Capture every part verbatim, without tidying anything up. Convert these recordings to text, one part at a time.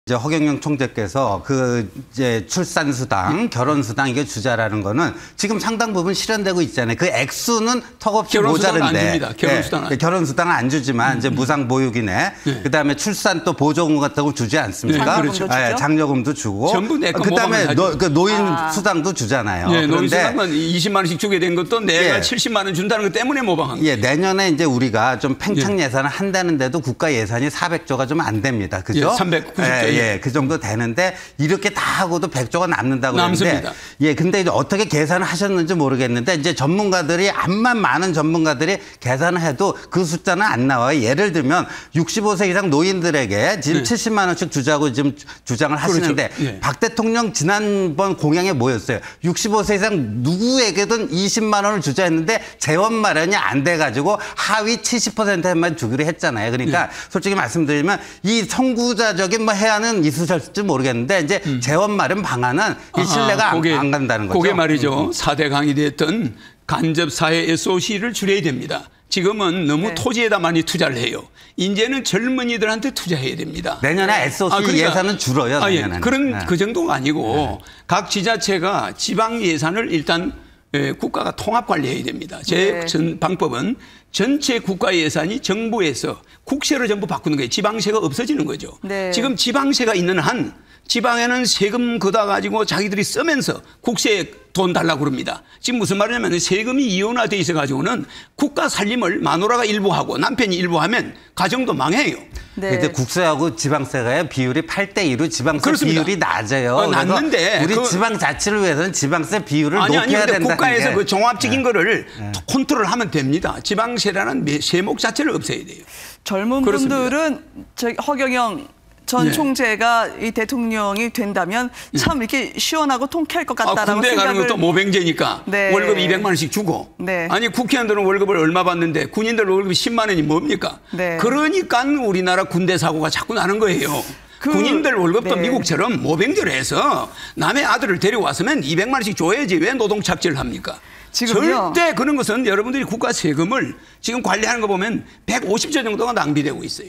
이제 허경영 총재께서 그 이제 출산수당, 결혼수당 이게 주자라는 거는 지금 상당 부분 실현되고 있잖아요. 그 액수는 턱없이 모자른데. 안 줍니다. 결혼수당은. 네, 결혼수당은 안 주지만 음. 이제 무상보육이네. 네. 그다음에 출산 또 보조금 같은 거 주지 않습니까? 네, 그렇죠. 네, 장려금도 주고. 전부 내 거 그다음에 노, 그 노인 아. 수당도 주잖아요. 네, 노인 수당은 이십만 원씩 주게 된 것도 내가 예. 칠십만 원 준다는 것 때문에 모방한 거예요. 예, 내년에 이제 우리가 좀 팽창 예. 예산을 한다는데도 국가 예산이 사백조가 좀 안 됩니다. 그죠? 예, 삼백구십조. 예, 예, 그 정도 되는데 이렇게 다 하고도 백조가 남는다고 그러는데 남습니다. 예, 근데 이제 어떻게 계산을 하셨는지 모르겠는데 이제 전문가들이 암만 많은 전문가들이 계산을 해도 그 숫자는 안 나와요. 예를 들면 육십오 세 이상 노인들에게 지금 네. 칠십만 원씩 주자고 지금 주장을 하시는데 그렇죠. 예. 박 대통령 지난번 공약에 뭐였어요? 육십오 세 이상 누구에게든 이십만 원을 주자 했는데 재원 마련이 안 돼가지고 하위 칠십 퍼센트만 주기로 했잖아요. 그러니까 예. 솔직히 말씀드리면 이 선구자적인 뭐 해안은 있으셨을지 모르겠는데 이제 음. 재원 마련 방안은 이 신뢰가 아하, 그게, 안 간다는 거죠. 그게 말이죠. 사대 강이 됐던 간접 사회 에스오씨를 줄여야 됩니다. 지금은 너무 네. 토지에다 많이 투자를 해요. 이제는 젊은이들한테 투자해야 됩니다. 내년에 에스오씨 아, 그러니까, 예산은 줄어요. 아, 예. 내년에는. 그런 네. 그 정도가 아니고 네. 각 지자체가 지방 예산을 일단 예, 국가가 통합 관리해야 됩니다. 제 네. 방법은 전체 국가 예산이 정부에서 국세로 전부 바꾸는 거예요. 지방세가 없어지는 거죠. 네. 지금 지방세가 있는 한 지방에는 세금 걷어 가지고 자기들이 쓰면서 국세에 돈 달라고 그럽니다. 지금 무슨 말이냐면 세금이 이원화돼 있어 가지고는 국가 살림을 마누라가 일부 하고 남편이 일부 하면 가정도 망해요. 네. 근데 국세하고 지방세가 비율이 팔 대 이로 지방세 그렇습니다. 비율이 낮아요. 어, 낮는데 우리 그, 지방자치를 위해서는 지방세 비율을 아니, 높여야 아니, 된다. 국가에서 게. 그 종합적인 네. 거를 네. 컨트롤하면 됩니다. 지방세라는 세목 자체를 없애야 돼요. 젊은 그렇습니다. 분들은 저 허경영 전 네. 총재가 이 대통령이 된다면 참 이렇게 시원하고 통쾌할 것 같다라고 아, 군대 생각을. 가는 것도 모병제니까 네. 월급 이백만 원씩 주고. 네. 아니 국회의원들은 월급을 얼마 받는데 군인들 월급이 십만 원이 뭡니까? 네. 그러니까 우리나라 군대 사고가 자꾸 나는 거예요. 그, 군인들 월급도 네. 미국처럼 모병제로 해서 남의 아들을 데려왔으면 이백만 원씩 줘야지 왜 노동착취를 합니까? 지금요? 절대 그런 것은 여러분들이 국가 세금을 지금 관리하는 거 보면 백오십조 정도가 낭비되고 있어요.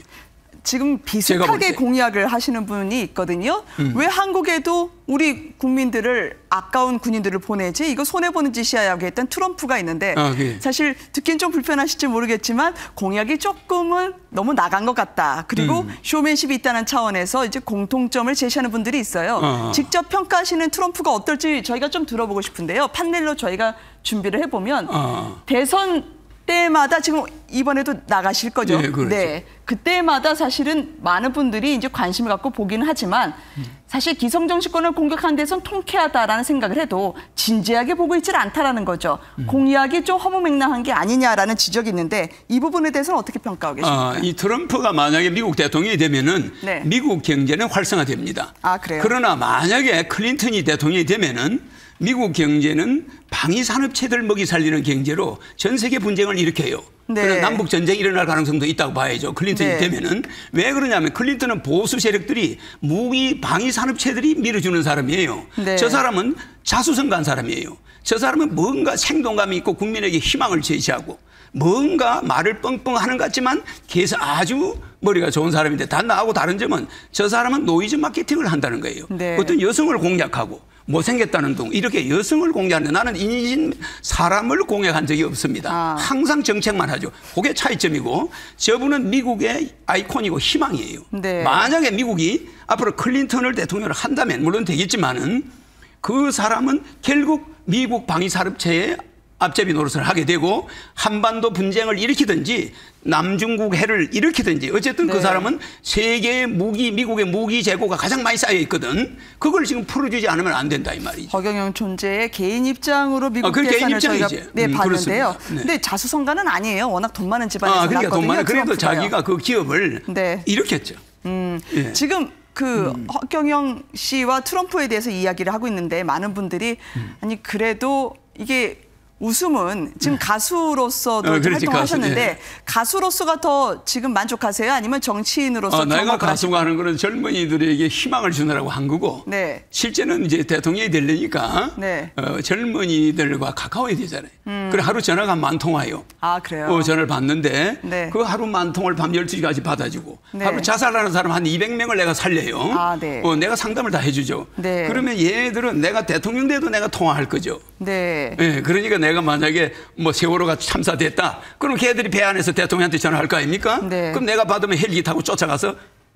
지금 비슷하게 공약을 하시는 분이 있거든요. 음. 왜 한국에도 우리 국민들을 아까운 군인들을 보내지? 이거 손해보는 짓이야라고 했던 트럼프가 있는데 아, 네. 사실 듣기는 좀 불편하실지 모르겠지만 공약이 조금은 너무 나간 것 같다. 그리고 음. 쇼맨십이 있다는 차원에서 이제 공통점을 제시하는 분들이 있어요. 아. 직접 평가하시는 트럼프가 어떨지 저희가 좀 들어보고 싶은데요. 판넬로 저희가 준비를 해보면 아. 대선 때마다 지금 이번에도 나가실 거죠. 네, 그렇죠. 네, 그때마다 사실은 많은 분들이 이제 관심을 갖고 보기는 하지만 사실 기성 정치권을 공격하는 데선 통쾌하다라는 생각을 해도 진지하게 보고 있지는 않다라는 거죠. 음. 공약이 좀 허무맹랑한 게 아니냐라는 지적이 있는데 이 부분에 대해서는 어떻게 평가하고 계십니까? 아, 이 트럼프가 만약에 미국 대통령이 되면은 네. 미국 경제는 활성화됩니다. 아, 그래요? 그러나 만약에 클린턴이 대통령이 되면은 미국 경제는 방위산업체들 먹이 살리는 경제로 전 세계 분쟁을 일으켜요. 네. 그래서 남북 전쟁이 일어날 가능성도 있다고 봐야죠. 클린턴이 네. 되면은. 왜 그러냐면 클린턴은 보수 세력들이 무기 방위산업체들이 밀어주는 사람이에요. 네. 저 사람은 자수성가한 사람이에요. 저 사람은 뭔가 생동감이 있고 국민에게 희망을 제시하고 뭔가 말을 뻥뻥 하는 것 같지만 계속 아주 머리가 좋은 사람인데 다 나하고 다른 점은 저 사람은 노이즈 마케팅을 한다는 거예요. 네. 어떤 여성을 공략하고 못생겼다는 둥 이렇게 여성을 공략하는데 나는 인신 사람을 공략한 적이 없습니다. 아. 항상 정책만 하죠. 그게 차이점이고 저분은 미국의 아이콘이고 희망이에요. 네. 만약에 미국이 앞으로 클린턴을 대통령을 한다면 물론 되겠지만은 그 사람은 결국 미국 방위산업체의 앞제비 노릇을 하게 되고 한반도 분쟁을 일으키든지 남중국 해를 일으키든지 어쨌든 네. 그 사람은 세계의 무기 미국의 무기 재고가 가장 많이 쌓여 있거든. 그걸 지금 풀어주지 않으면 안 된다 이 말이죠. 허경영 총재의 개인 입장으로 미국 아, 대선을 저희가 네, 음, 봤는데요. 네. 근데 자수성가는 아니에요. 워낙 돈 많은 집안에서 아, 그러니까 났거든요. 돈 많은 그래도 트럼프가요. 자기가 그 기업을 네. 일으켰죠. 음, 예. 지금 그 음. 허경영 씨와 트럼프에 대해서 이야기를 하고 있는데 많은 분들이 음. 아니 그래도 이게 웃음은 지금 네. 가수로서도 어, 그렇지, 활동하셨는데 가수, 예. 가수로서가 더 지금 만족하세요? 아니면 정치인으로서 어, 내가 가수가 하시고? 하는 거는 젊은이들에게 희망을 주느라고 한 거고 네. 실제는 이제 대통령이 되려니까 네. 어, 젊은이들과 가까워야 되잖아요. 음. 그래 하루 전화가 한 만 통 와요. 아 그래요? 어, 전화를 받는데 네. 그 하루 만 통을 밤 열두 시까지 받아주고 네. 하루 자살하는 사람 한 이백 명을 내가 살려요. 아, 네. 어, 내가 상담을 다 해주죠. 네. 그러면 얘들은 내가 대통령 돼도 내가 통화할 거죠. 네. 네, 그러니까 내가 만약에 뭐 세월호가 참사됐다. 그럼 걔들이 배 안에서 대통령한테 전화할 거 아닙니까? 네. 그럼 내가 받으면 헬기 타고 쫓아가서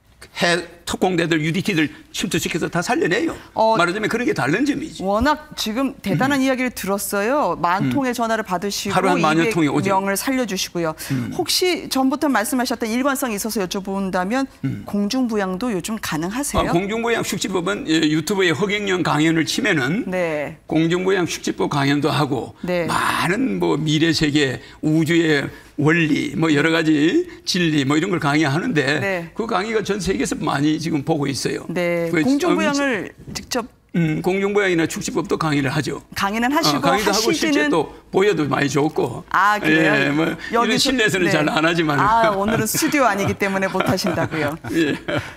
해 특공대들 유디티들 침투시켜서 다 살려내요. 어, 말하자면 그런 게 다른 점이지. 워낙 지금 대단한 음. 이야기를 들었어요. 만 통의 전화를 받으시고 하루 한 만여 통이 오죠. 이백 명을 살려주시고요. 음. 혹시 전부터 말씀하셨던 일관성이 있어서 여쭤본다면 음. 공중부양도 요즘 가능하세요? 아, 공중부양 숙지법은 유튜브에 허경영 강연을 치면은 네. 공중부양 숙지법 강연도 하고 네. 많은 뭐 미래 세계 우주의 원리 뭐 여러 가지 진리 뭐 이런 걸 강의하는데 네. 그 강의가 전 세계에서 많이 지금 보고 있어요. 네. 공중부양을 직접 음, 공중부양이나 축지법도 강의를 하죠. 강의는 하시고 어, 강의도 하시지는... 하고 실제 또 보여도 많이 줬고. 아 그래요? 예, 뭐 이런 실내에서는 네. 잘 안 하지만. 아 오늘은 스튜디오 아니기 때문에 못 하신다고요. 예.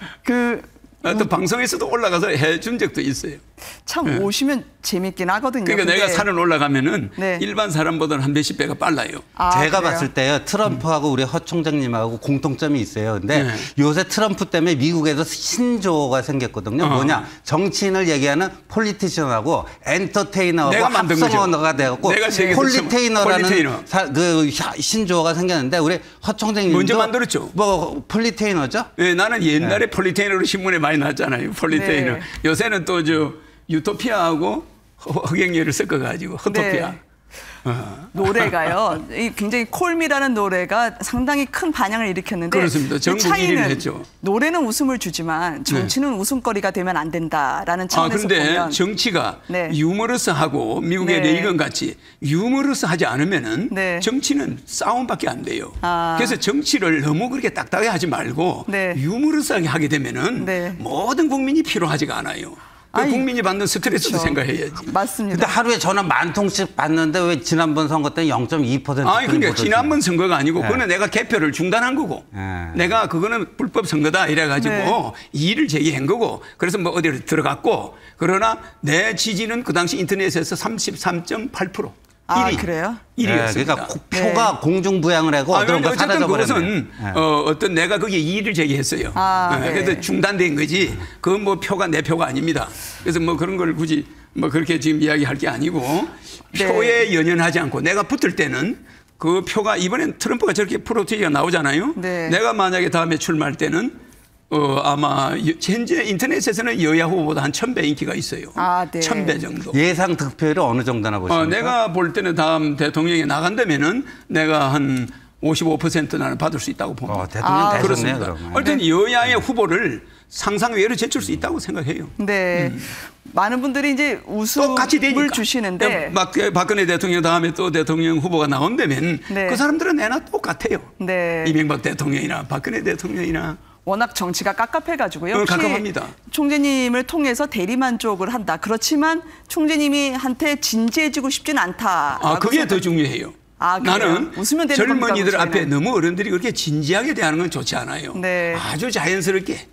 그 아, 또 음. 방송에서도 올라가서 해준 적도 있어요. 참 네. 오시면 재밌긴 하거든요. 그러니까 근데... 내가 산을 올라가면은 네. 일반 사람보다는 한 몇십 배가 빨라요. 아, 제가 그래요? 봤을 때요. 트럼프하고 우리 허 총장님하고 공통점이 있어요. 근데 네. 요새 트럼프 때문에 미국에서 신조어가 생겼거든요. 어. 뭐냐. 정치인을 얘기하는 폴리티션하고 엔터테이너하고 합성어가 되었고 폴리테이너라는 폴리테이너. 사, 그 신조어가 생겼는데 우리 허 총장님도 먼저 만들었죠. 뭐 폴리테이너죠? 네, 나는 옛날에 네. 폴리테이너로 신문에 많이 나왔잖아요. 폴리테이너. 네. 요새는 또 저 유토피아하고 허경영을 섞어가지고 허토피아. 네. 어. 노래가요. 굉장히 콜미라는 노래가 상당히 큰 반향을 일으켰는데 그렇습니다. 전국 일 위를 했죠. 노래는 웃음을 주지만 정치는 네. 웃음거리가 되면 안 된다라는 차원에서 아, 그런데 보면 정치가 네. 유머러스하고 미국의 네. 레이건 같이 유머러스하지 않으면은 네. 정치는 싸움밖에 안 돼요. 아. 그래서 정치를 너무 그렇게 딱딱하게 하지 말고 네. 유머러스하게 하게 되면은 네. 모든 국민이 필요하지가 않아요. 그 아니, 국민이 받는 스트레스도 그렇죠. 생각해야지. 맞습니다. 근데 하루에 전화 만 통씩 받는데 왜 지난번 선거 때는 영 점 이 퍼센트? 아니, 그러니까 지난번 선거가 아니고 네. 그거는 내가 개표를 중단한 거고 네. 내가 그거는 불법 선거다 이래가지고 네. 이의를 제기한 거고 그래서 뭐 어디로 들어갔고 그러나 내 지지는 그 당시 인터넷에서 삼십삼 점 팔 퍼센트. 아, 일 위. 그래요? 일 위였습니다. 네, 그러니까 표가 네. 공중부양을 하고 아, 어떤 거 어쨌든 사라져 버렸네. 그것은 네. 어, 어떤 내가 거기에 이의를 제기했어요. 아, 네. 네. 그래서 중단된 거지. 그건 뭐 표가 내 표가 아닙니다. 그래서 뭐 그런 걸 굳이 뭐 그렇게 지금 이야기할 게 아니고 네. 표에 연연하지 않고 내가 붙을 때는 그 표가 이번엔 트럼프가 저렇게 프로테이가 나오잖아요. 네. 내가 만약에 다음에 출마할 때는 어, 아마 현재 인터넷에서는 여야 후보보다 한 천 배 인기가 있어요. 아, 네. 천 배 정도. 예상 득표율이 어느 정도나 보십니까? 어, 내가 볼 때는 다음 대통령이 나간다면은 내가 한 오십오 퍼센트 나는 받을 수 있다고 봅니다. 어, 대통령 아, 되셨네요, 그렇습니다. 그러면. 어쨌든 네. 여야의 후보를 상상외로 제출 수 있다고 생각해요. 네. 음. 많은 분들이 이제 웃음을 주시는데 막 박근혜 대통령 다음에 또 대통령 후보가 나온다면 네. 그 사람들은 내나 똑같아요. 네. 이명박 대통령이나 박근혜 대통령이나. 워낙 정치가 깝깝해가지고요. 어, 깝깝합니다. 총재님을 통해서 대리만족을 한다. 그렇지만 총재님이 한테 진지해지고 싶지는 않다. 아, 그게 생각... 더 중요해요. 아, 나는 웃으면 되는 젊은이들 겁니까, 앞에 너무 어른들이 그렇게 진지하게 대하는 건 좋지 않아요. 네. 아주 자연스럽게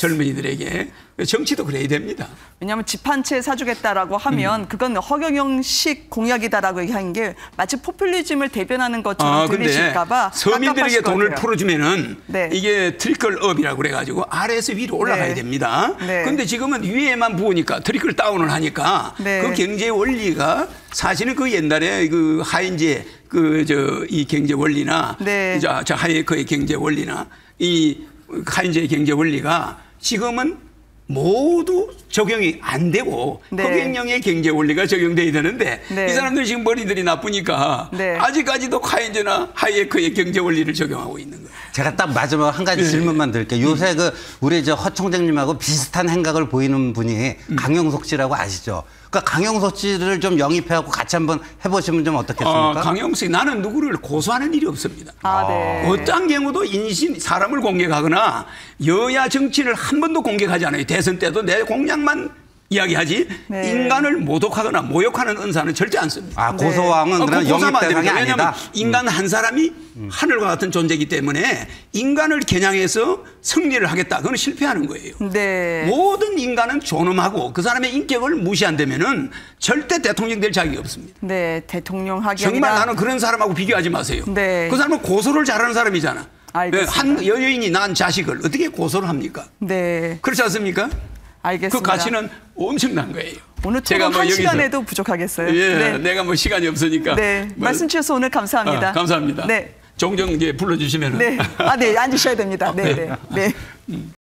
젊은이들에게 정치도 그래야 됩니다. 왜냐하면 집 한 채 사주겠다라고 하면 음. 그건 허경영식 공약이다라고 얘기하는 게 마치 포퓰리즘을 대변하는 것처럼 아, 들리실까 봐 서민들에게 돈을 거예요. 풀어주면은 네. 이게 트리클업이라고 그래가지고 아래에서 위로 올라가야 네. 됩니다. 그런데 네. 지금은 위에만 부으니까 트리클 다운을 하니까 네. 그 경제 원리가 사실은 그 옛날에 그 하인제 그 저 이 경제 원리나 네. 저, 저 하이에커의 경제 원리나 이 하인제의 경제 원리가 지금은 모두 적용이 안 되고 네. 허경영의 경제 원리가 적용돼야 되는데 네. 이 사람들 지금 머리들이 나쁘니까 네. 아직까지도 카인즈나 하이에커의 경제 원리를 적용하고 있는 거예요. 제가 딱 마지막 한 가지 네. 질문만 드릴게요. 요새 음. 그 우리 저 허 총장님하고 비슷한 행각을 보이는 분이 음. 강용석 씨라고 아시죠? 그러니까 강용석 씨를 좀 영입해갖고 같이 한번 해보시면 좀 어떻겠습니까? 어, 강용석 나는 누구를 고소하는 일이 없습니다. 아, 네. 어떠한 경우도 인신 사람을 공격하거나 여야 정치를 한 번도 공격하지 않아요. 대선 때도 내 공약만 이야기하지 네. 인간을 모독하거나 모욕하는 은사는 절대 안 씁니다. 아, 고소왕은 네. 그런 영입 대상이 아니다. 왜냐하면 인간 한 사람이 음. 하늘과 같은 존재이기 때문에 인간을 겨냥해서 승리를 하겠다. 그건 실패하는 거예요. 네. 모든 인간은 존엄하고 그 사람의 인격을 무시한다면은 절대 대통령 될 자격이 없습니다. 네, 대통령 하기 정말 아니라... 나는 그런 사람하고 비교하지 마세요. 네. 그 사람은 고소를 잘하는 사람이잖아. 알겠습니다. 한 여인이 낳은 자식을 어떻게 고소를 합니까? 네. 그렇지 않습니까? 알겠습니다. 그 가치는 엄청난 거예요. 오늘 토론 뭐 한 시간에도 부족하겠어요. 예, 네. 내가 뭐 시간이 없으니까. 네, 뭐, 말씀 주셔서 오늘 감사합니다. 아, 감사합니다. 네. 종종 이제 불러주시면은. 네, 아, 네, 앉으셔야 됩니다. 네, 네, 네.